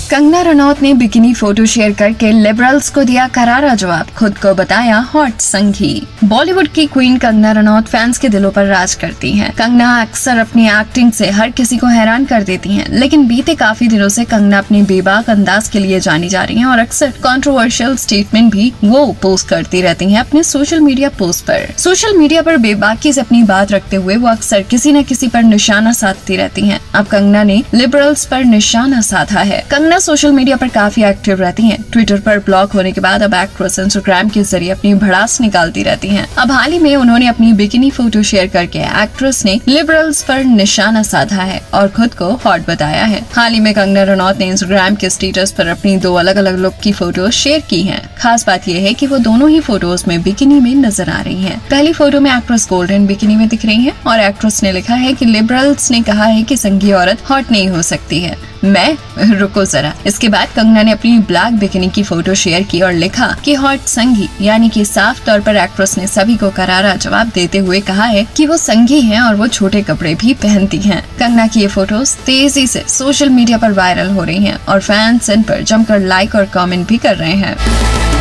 कंगना रनौत ने bikini photo share करके liberals को दिया करारा जवाब, खुद को बताया हॉट संघी। बॉलीवुड की क्वीन कंगना रनौत फैंस के दिलों पर राज करती हैं। कंगना अक्सर अपनी एक्टिंग से हर किसी को हैरान कर देती हैं, लेकिन बीते काफी दिनों से कंगना अपने बेबाक अंदाज के लिए जानी जा रही हैं और अक्सर कंट्रोवर्शियल स्टेटमेंट भी वो पोस्ट करती रहती हैं अपने सोशल मीडिया पोस्ट पर। सोशल मीडिया पर बेबाकी से अपनी बात रखते हुए वो अक्सर किसी न किसी पर निशाना साधती रहती हैं। अब कंगना ने लिबरल्स पर निशाना साधा है। कंगना सोशल मीडिया पर काफी एक्टिव रहती हैं। ट्विटर पर ब्लॉक होने के बाद अब एक्ट्रेस इंस्टाग्राम के जरिए अपनी भड़ास निकालती रहती हैं। अब हाल ही में उन्होंने अपनी बिकिनी फोटो शेयर करके एक्ट्रेस ने लिबरल्स पर निशाना साधा है और खुद को हॉट बताया है। हाल ही में कंगना रनौत ने इंस्टाग्राम के स्टेटस पर अपनी 2 अलग-अलग लुक की फोटो शेयर की हैं। खास बात यह है कि वो दोनों ही फोटोज में बिकिनी में नजर आ रही हैं। पहली फोटो में एक्ट्रेस गोल्डन बिकिनी में दिख रही हैं और एक्ट्रेस ने लिखा है कि लिबरल्स ने कहा है कि संघी औरत हॉट नहीं हो सकती है, मैं रुको जरा। इसके बाद कंगना ने अपनी ब्लैक बिकिनी की फोटो शेयर की और लिखा कि हॉट संघी, यानी कि साफ तौर पर एक्ट्रेस ने सभी को करारा जवाब देते हुए कहा है कि वो संघी हैं और वो छोटे कपड़े भी पहनती हैं। कंगना की ये फोटोज तेजी से सोशल मीडिया पर वायरल हो रही हैं और फैंस इन पर जमकर लाइक और कमेंट भी कर रहे हैं।